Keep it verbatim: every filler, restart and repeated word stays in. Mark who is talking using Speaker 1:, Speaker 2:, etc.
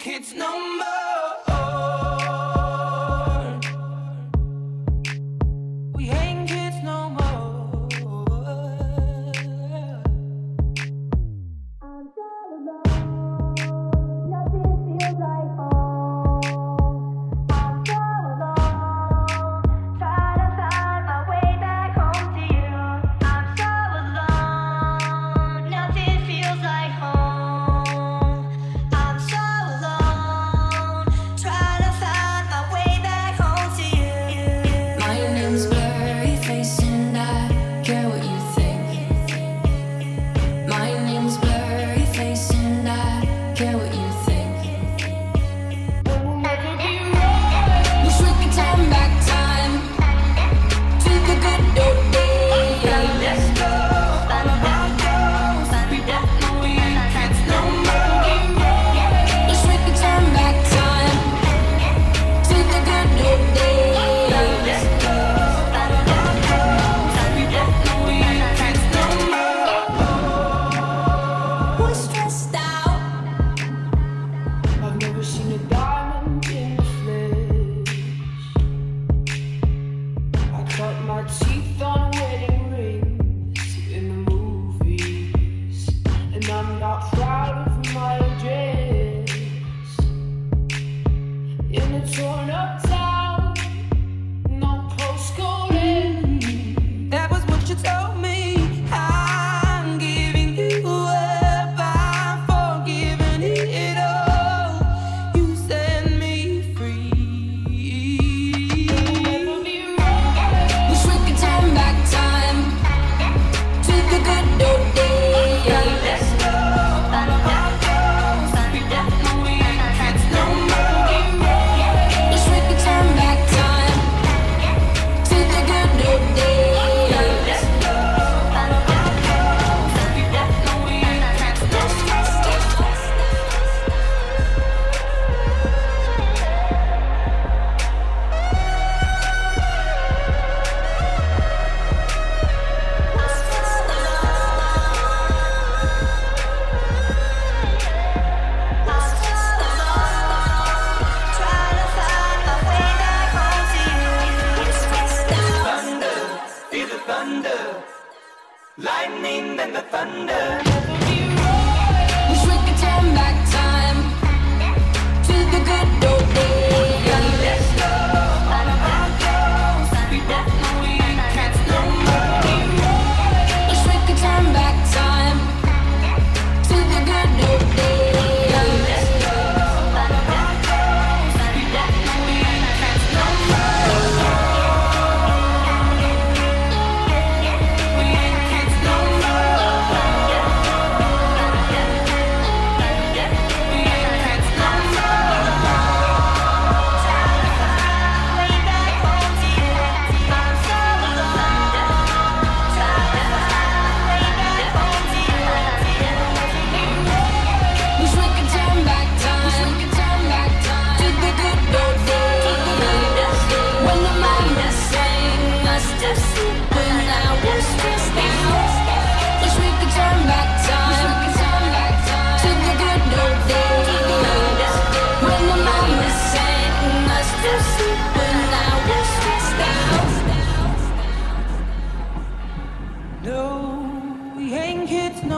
Speaker 1: kids no more. We ain't kids no more. I'm so alone, nothing feels like home. I'm so alone, trying to find my way back home to you. I'm so alone, nothing feels like home. I'm so alone, trying to find my way back home to you.
Speaker 2: My name's blurry face and I care what you think. My name's blurry face and I care what you think. Wish we could turn back time to the good old days.
Speaker 1: Let's go, all of our goals. We both know we ain't kids no more.
Speaker 2: Wish we could turn back time to the good old days.
Speaker 1: Let's go, all of our goals. We both know we ain't kids no more.
Speaker 2: We're stressed out.
Speaker 1: I've never seen a diamond in the flesh. I cut my teeth on wedding rings in the movies, and I'm not proud of my address. In a torn up town, no postcode. That was what you told me. I'm giving you up, I'm forgiving it all. You set me free.
Speaker 2: Wish we could turn back time to the good old days.
Speaker 1: Let's go, all of our goals. We both know we ain't kids no more.
Speaker 2: Wish we could turn back time to the good old days.
Speaker 1: Let's go, all of our goals. We both know we ain't kids no more. Thunder, feel the thunder, lightning and the thunder.
Speaker 2: Wish we could turn back time to the good old days.
Speaker 1: Let's go, all of our goals. We both know we ain't kids no more.
Speaker 2: Wish we could turn back time to the good old days.
Speaker 1: Let's go, all of our goals. We both know we ain't kids no more. We ain't kids no more. We ain't kids no more. Way back home to you. I'm so alone. Trying to find way back home to you.
Speaker 2: Wish we could turn back time to the good old days. When the mama sang us to sleep when I was stressed out. Wish we could turn back time to the good old days. When the mama sang us to sleep when I was stressed out.
Speaker 1: No, we ain't kids no